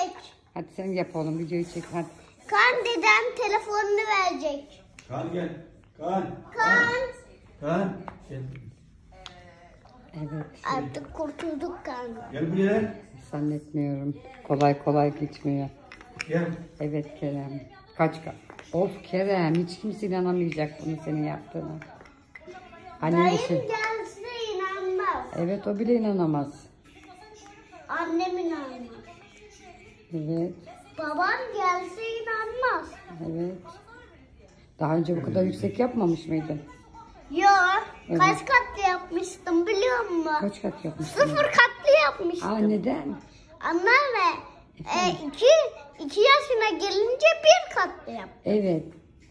çek. Hadi sen yap oğlum, videoyu çek hadi. Kaan dedem telefonunu verecek. Kaan gel. Kaan. Kaan. Gel. Evet. Artık kurtulduk Kaan. Gel buraya. Zannetmiyorum. Kolay kolay geçmiyor. Gel. Evet Kerem. Kaç. Of Kerem, hiç kimse inanamayacak bunu senin yaptığına. Annen Dayım için. gelse inanmaz. Evet, o bile inanamaz. Annem inanmaz. Evet. Babam gelse inanmaz. Evet. Daha önce bu kadar yüksek yapmamış mıydın? Yok. Evet. Kaç katlı yapmıştım biliyor musun? Kaç kat yapmıştın? 0 katlı yapmıştım. Aa, neden? Anneanne. İki yaşına gelince 1 katlı yaptım. Evet.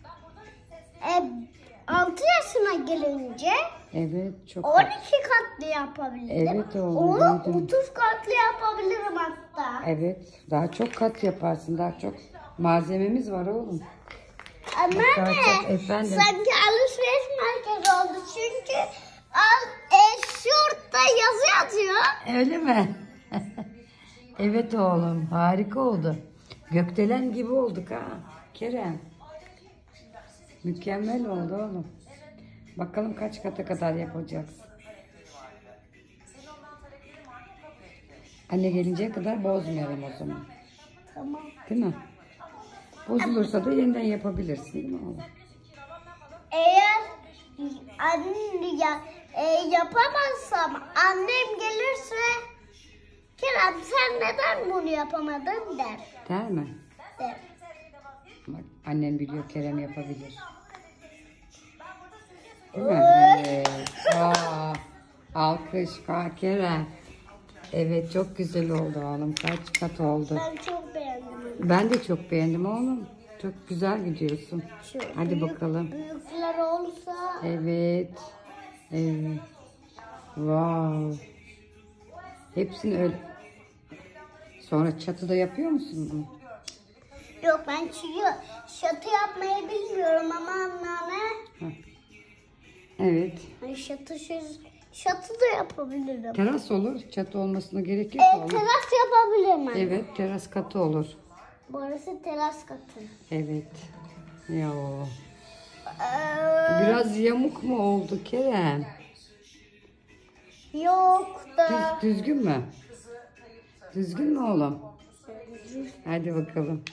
6 yaşına gelince Evet, çok 12 katlı yapabilirim. Evet oğlum, Onu duydum. 30 katlı yapabilirim hatta. Evet. Daha çok kat yaparsın. Daha çok malzememiz var oğlum. Daha Anneanne, çok, efendim. sanki alışveriş merkezi oldu çünkü şurada yazı yazıyor. Öyle mi? Evet oğlum. Harika oldu. Gökdelen gibi olduk ha. Kerem. Mükemmel oldu oğlum. Bakalım kaç kata kadar yapacaksın. Anne gelinceye kadar bozmayalım o zaman. Tamam. Değil mi? Bozulursa da yeniden yapabilirsin değil mi oğlum? Eğer yapamazsam annem gelirse Kerem sen neden bunu yapamadın der. Değil mi? der. Bak, annen biliyor, Kerem yapabilir. Değil mi? Evet. Aa, alkış Kerem. Evet, çok güzel oldu oğlum. Kaç kat oldu? Ben çok beğendim. Ben de çok beğendim oğlum. Çok güzel gidiyorsun. Şu Hadi bakalım. Büyükler olsa Evet. Evet. Wow. Hepsini öyle. Sonra çatıda yapıyor musun bunu? yok ben şatı yapmayı bilmiyorum ama anneanne Evet. hani şatı da yapabilirim. Teras olur. Çatı olmasına gerek yok oğlum. Teras yapabilirim anne. Evet, teras katı olur. Burası teras katı. Evet. Ya. Ee, Biraz yamuk mu oldu Kerem? yok da. Düzgün mü? Düzgün mü oğlum? Hadi bakalım.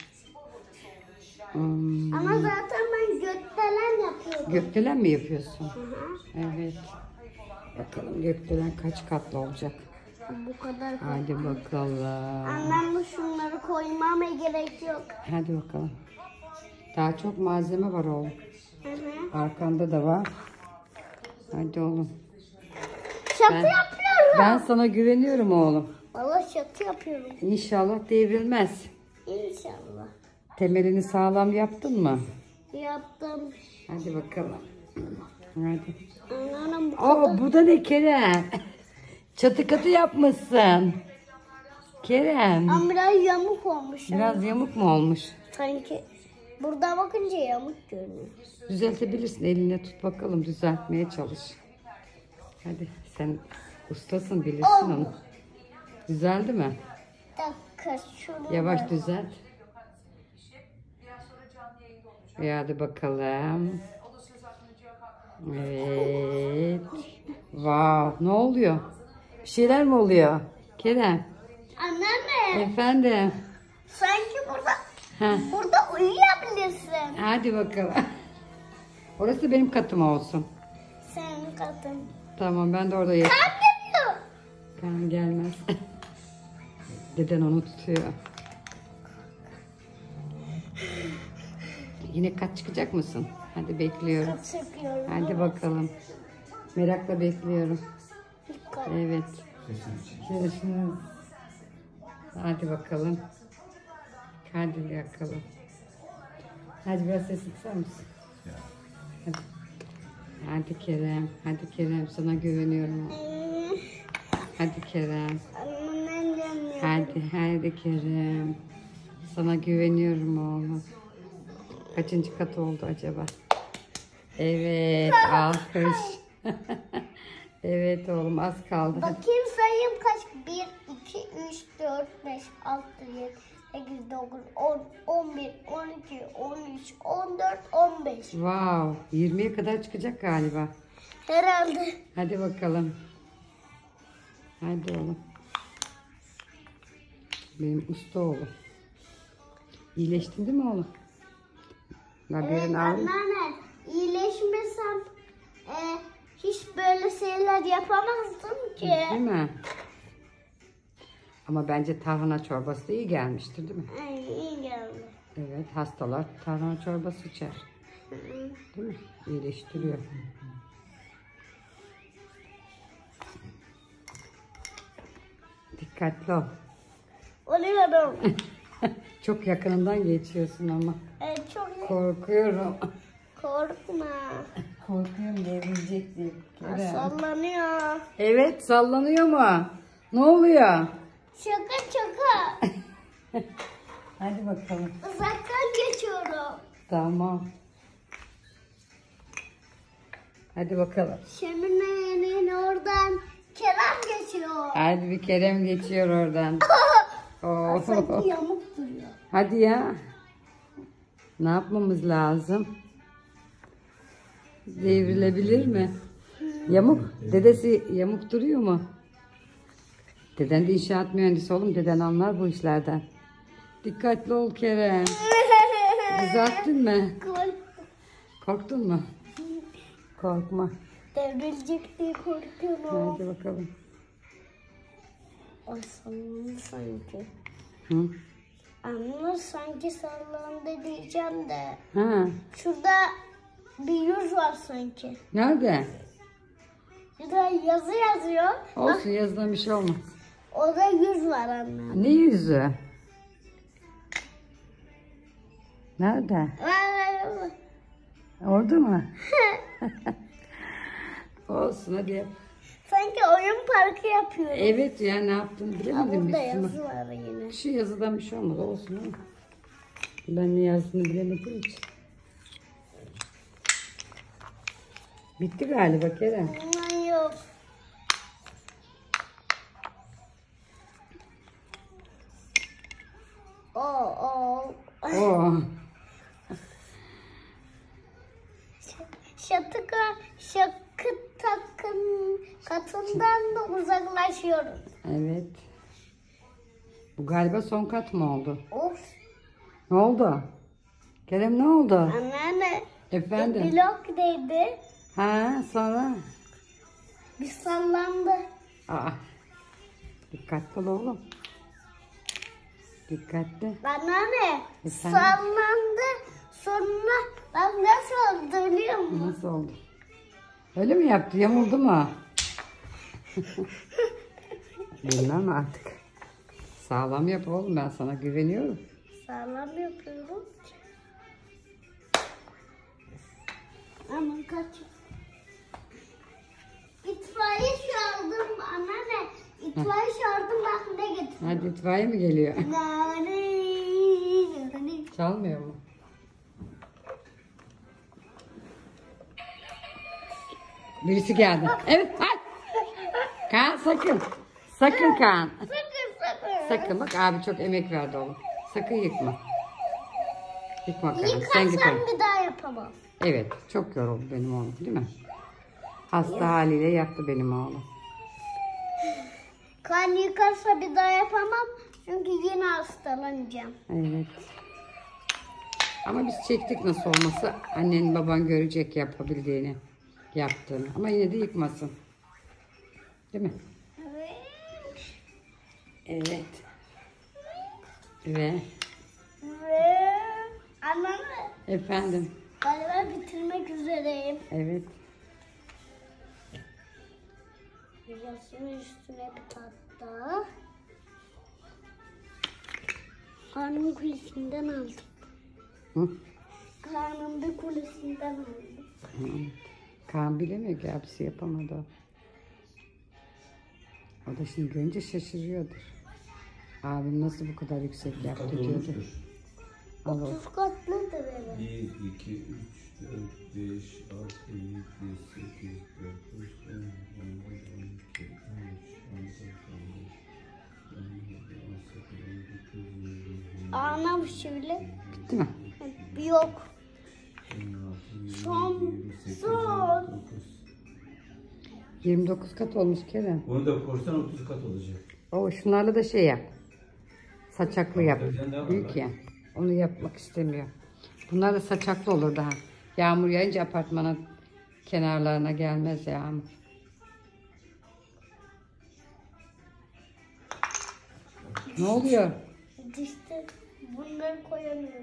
Ama zaten ben gökdelen yapıyorum. Gökdelen mi yapıyorsun? Hı hı. Evet. Bakalım gökdelen kaç katlı olacak? Bu kadar. Hadi bakalım. Annem bu şunları koymama gerek yok. Hadi bakalım. Daha çok malzeme var oğlum. Hı hı. Arkanda da var. Hadi oğlum. Şatı Ben- yapıyorum. Ben sana güveniyorum oğlum. Vallahi şatı yapıyorum. İnşallah devrilmez. İnşallah. Temelini sağlam yaptın mı? Yaptım. Hadi bakalım. Hadi. Anneannem bu Aa, bu da ne Kerem? Çatı katı yapmışsın. Kerem. Ama biraz yamuk olmuş. Biraz yamuk mu olmuş? Sanki burada bakınca yamuk görünüyor. Düzeltebilirsin. Eline tut bakalım. Düzeltmeye çalış. Hadi sen ustasın, bilirsin onu. Düzeldi mi? Bir dakika şunu. Yavaş düzelt. Hadi bakalım. Evet. Wow, ne oluyor? Bir şeyler mi oluyor? Kerem. Anneanne Efendim. sanki Heh. burada uyuyabilirsin. Hadi bakalım. Orası benim katım olsun. Senin katın. Tamam, ben de orada yatayım. Anne Kaan gelmez. Deden onu tutuyor. Yine kat çıkacak mısın? Hadi bekliyorum. çıkıyorum. Hadi bakalım. Merakla bekliyorum. Dikkat. Evet. Görüşürüz. Hadi bakalım. Hadi bakalım. Hadi biraz ses kısar mısın? Hadi. Hadi Kerem. Hadi Kerem, sana güveniyorum. Hadi Kerem. Anneannem Hadi Kerem. Sana güveniyorum oğlum. Kaçıncı kat oldu acaba? Evet, alkış. Evet oğlum, az kaldı. Hadi. bakayım sayayım kaç? 1, 2, 3, 4, 5, 6, 7, 8, 9, 10, 11, 12, 13, 14, 15. Wow, 20'ye kadar çıkacak galiba. Herhalde. Hadi bakalım. Hadi oğlum. Benim usta oğlum. İyileştin değil mi oğlum? Evet anneanne, iyileşmesem hiç böyle şeyler yapamazdım ki. Değil mi? Ama bence tarhana çorbası da iyi gelmiştir değil mi? Ay, iyi geldi. Evet, hastalar tarhana çorbası içer. Değil mi? İyileştiriyor. Dikkatli ol. Oluyorum. Çok yakınından geçiyorsun ama. Çok Korkuyorum. korkma. Korkuyorum devrilecek diye. Sallanıyor. Evet, sallanıyor mu? Ne oluyor? Şaka şaka. Hadi bakalım. Uzaktan geçiyorum. Tamam. Hadi bakalım. Şeminenin oradan Kerem geçiyor. Hadi bir Kerem geçiyor oradan. Oo. Sanki yamuk duruyor. Hadi ya. Ne yapmamız lazım? Devrilebilir mi? Yamuk. Dedesi yamuk duruyor mu? Deden de inşaat mühendisi oğlum. Deden anlar bu işlerden. Dikkatli ol Kerem. Düzelttin mi? Korktun mu? Korkma. Devrilecek diye korkuyorum. Hadi bakalım. Ay sallandı sanki. Hı? Anne sanki sallandı diyeceğim de. Ha. Şurada bir yüz var sanki. Nerede? Bir de yazı yazıyor. Olsun, yazılan bir şey olmaz. Orada yüz var anne. Ne yüzü? Nerede? Orada mı? Olsun hadi yap. Sanki oyun parkı yapıyorum. Evet ya, ne yaptın bilemedim. Burada biz. yazı var yine. Şu yazıdan bir şey olmaz, olsun ama. Ben ne yazdığını bilemedim hiç. Bitti galiba Kerem. Aman yok. Oo. Oo. Şakı takın katından da uzaklaşıyoruz. Evet. Bu galiba son kat mı oldu? Of. Ne oldu? Kerem ne oldu? Anneanne. Efendim? Blok değdi. Ha, sonra? Bir sallandı. Aa. Dikkatli ol oğlum. Dikkatli. Anneanne. Efendim? Sallandı. Sonra ben nasıl oldu biliyor musun? Nasıl oldu? Öyle mi yaptı? Yamuldu mu? Bilmem artık. Sağlam yap oğlum, ben sana güveniyorum. Sağlam yapıyorum. Aman kaç. İtfaiye çağırdım anneanne. İtfaiye çağırdım bak ne getirdim. Hadi itfaiye mi geliyor? Nani. Çalmıyor mu? Birisi geldi. Evet. Ay. Kaan sakın. Sakın Kaan. Sakın. Sakın bak, abi çok emek verdi oğlum. Sakın yıkma. Yıkma Kaan. Sen git Yıkarsam oğlum. bir daha yapamam. Evet, çok yoruldu benim oğlum değil mi? Hasta haliyle yaptı benim oğlum. Kan yıkarsa bir daha yapamam. Çünkü yine hastalanacağım. Evet. Ama biz çektik nasıl olmasa. Annen baban görecek yapabildiğini, yaptığını. Ama yine de yıkmasın. Değil mi? Evet. Ve Ve anneanne efendim. galiba bitirmek üzereyim. Evet. Yasının üstüne bir tahta. Karnımın kulesinden aldım. Hı? Karnımda kulesinden aldım. Hı. Kaan bilemiyor ki, abisi yapamadı o. O da şimdi görünce şaşırıyordur. Abim nasıl bu kadar yüksek yaptı diyordu. Al oğlum. 30 katlıdır eve. 1, 2, 3, 4, 5, 6, 7, 8, 9, 10, 11, 12, 13, 14, 15, Anam şöyle. Bitti mi? Yok. Son. 29 kat olmuş Kerem. Onu da korsan 30 kat olacak. O şunlarla da şey yap. Saçaklı yap. Tezgahın daha var Büyük bak. ya. Onu yapmak istemiyor. Bunlar da saçaklı olur daha. Yağmur yağınca apartmanın kenarlarına gelmez yağmur. Ne oluyor? İşte bunları koyamıyorum.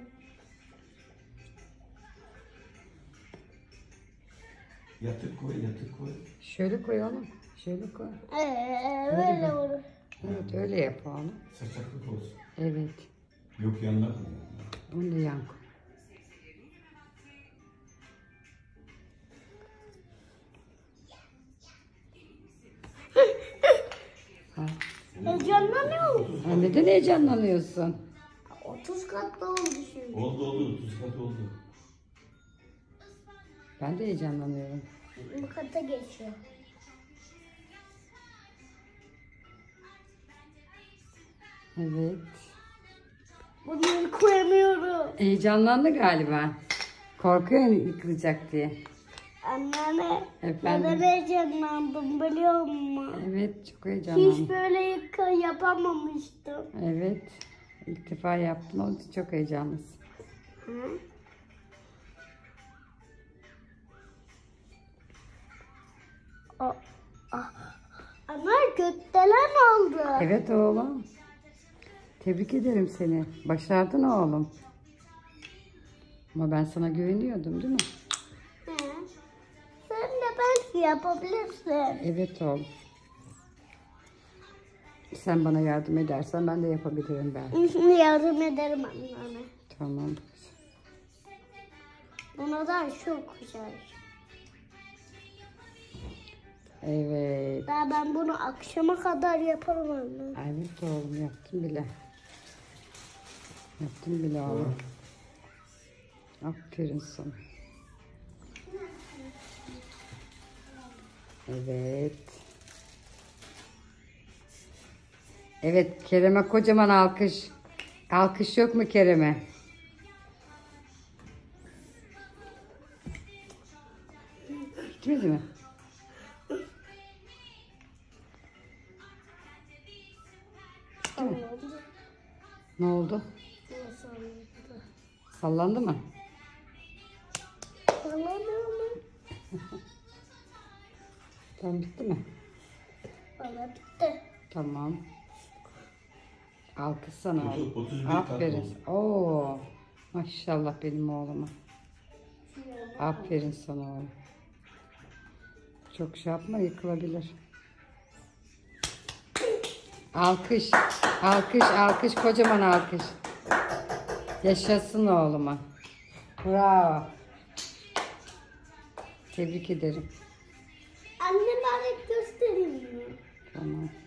Yatık koy, yatık koy. Şöyle koy oğlum. Şöyle koy. Böyle olur. Evet öyle yap oğlum. Saçaklık olsun. Evet. Yok yanına koy. Bunu da yan koy. Heyecanlanıyor musun? Ha, neden heyecanlanıyorsun? 30 katlı oldu şimdi. Oldu 30 kat oldu. Ben de heyecanlanıyorum. Bu kata geçiyor. Evet. Bunları koyamıyorum. Heyecanlandı galiba. Korkuyor yıkılacak diye. Anneanne, Efendim? neden heyecanlandım biliyor musun? Evet çok Hiç heyecanlandım. böyle yapamamıştım. Evet. İlk defa yaptım. Onun için çok heyecanlısın. Hı? Ama gökdelen oldu. Evet oğlum. Tebrik ederim seni. Başardın oğlum. Ama ben sana güveniyordum değil mi? Hı. Sen de belki yapabilirsin. Evet oğlum. Sen bana yardım edersen ben de yapabilirim ben. Şimdi yardım ederim anneanne. Tamam. Buna da çok güzel. Evet. Daha ben bunu akşama kadar yaparım anne. Evet oğlum yaptım bile. Yaptım bile oğlum. Aferin sana. Evet. Evet Kerem'e kocaman alkış. Alkış yok mu Kerem'e? Bitmedi mi? Ne oldu? Sallandı mı? Tamam bitti mi? Valla bitti. Tamam. Alkış sana oğlum. 31 kat Aferin. Oo. Maşallah benim oğluma. Aferin sana oğlum. Çok şey yapma yıkılabilir. Alkış. Alkış, alkış, kocaman alkış. Yaşasın oğluma. Bravo. Tebrik ederim. Anne bana göstereyim mi? Tamam.